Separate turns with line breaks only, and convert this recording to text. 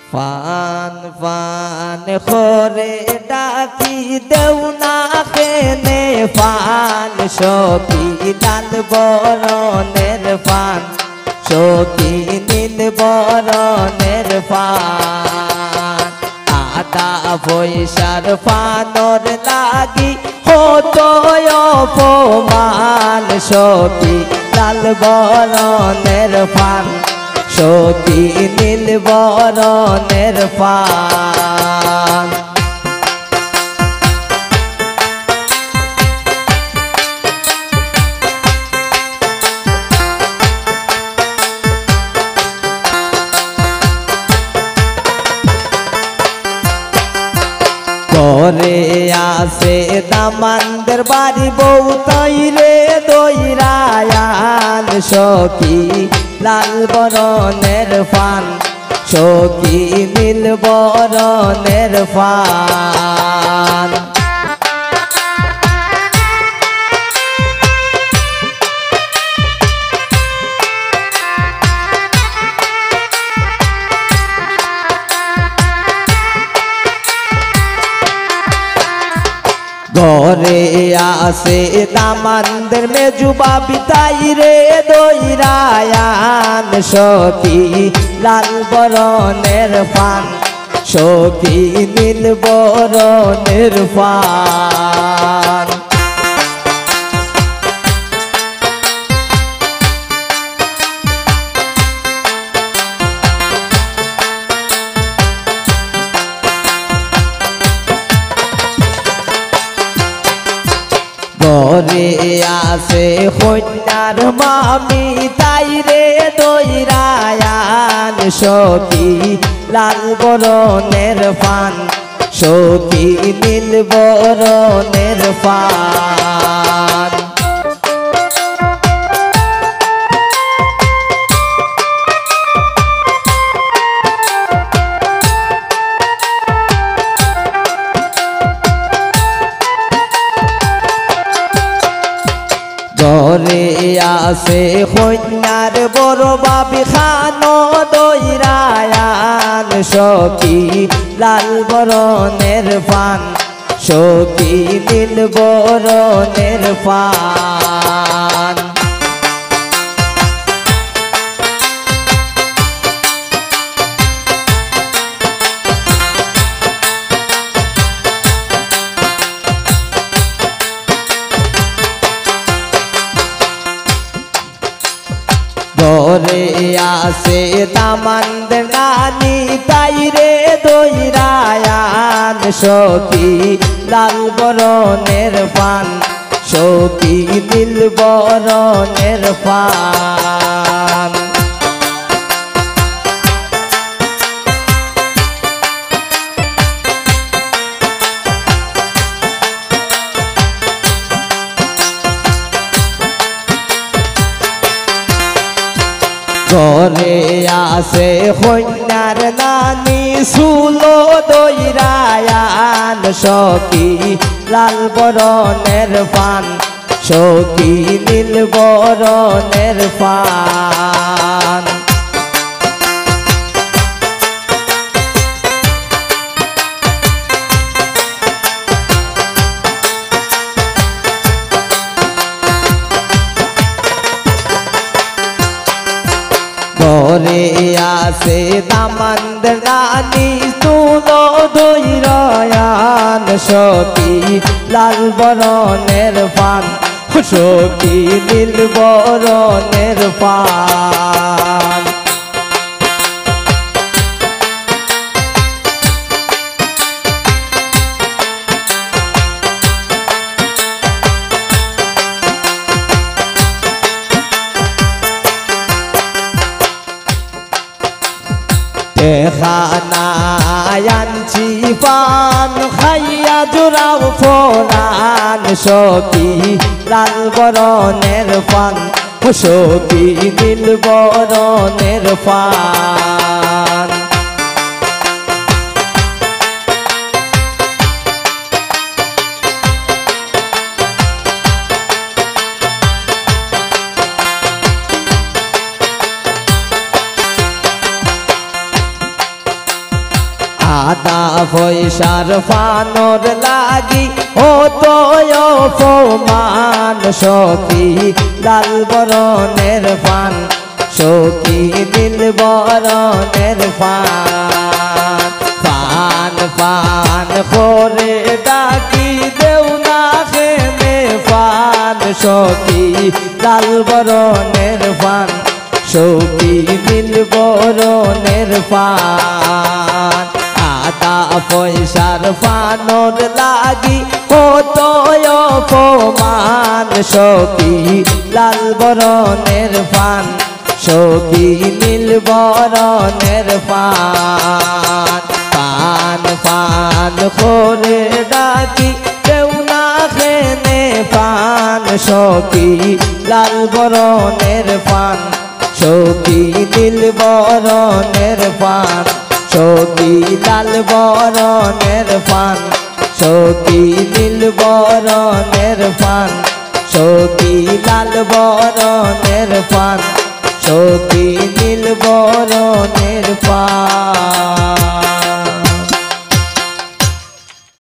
Fun fun করে ডাকি দেও না কেনে ফান সখী লাল বরণের ফান সখী নীল বরণের ফান আদা পয়সার ফানর লাগি হতো অপমান সখী লাল বরণের ফান সখী নীল বরণের ফান করে আসে দামানদের বাড়ি বউ তৈরে দইরায়ান সখী লাল বরণের ফান সখী নীল বরণের ফান ঘরে আসে দামানদের মেজুবা বিতাই রে দইরায়ান সখী লাল বরণের ফান সখী নীল বরণের ফান ঘরে আসে কন্যার মামি তাই রে দইরায়ান সখী লাল বরণের ফান সখী নীল বরণের ফান ঘরে আসে কন্যার বড় বাবি খানো দইরায়ান সখী লাল বরণের ফান সখী নীল বরণের ফান ঘরে আসে দামানদের নানি তাই রে দইরায়ান সখী লাল বরণের ফান সখী নীল বরণের ফান ঘরে আসে কন্যার নানি সুলো দইরায়ান সখী লাল বরণের ফান সখী নীল বরণের ফান ঘরে আসে দামানদের নানি তুলো দইরায়ান সখী লাল বরণের ফান সখী নীল বরণের ফান খানায়ানছি পান খাইয়া জোড়াও ফোরান সখী লাল বরণের ফান সখী নীল বরণের ফান আদা পয়সার ফানোর লাগি ও তো অপমান সখী লাল বরণের ফান সখী নীল বরণের ফান ফান ফান করে ডাকি দেও না খেনে ফান সখী লাল বরণের ফান সখী নীল বরণের ফান আদা পয়সার ফানোর লাগি কত অপমান সখী লাল বরণের ফান সখী নীল বরণের ফান ফান ফান করে ডাকি কেউ না খেনে ফান সখী লাল বরণের ফান সখী নীল বরণের ফান সখী লাল বরণের ফান সখী নীল বরণের ফান সখী লাল বরণের ফান সখী নীল বরণের ফান।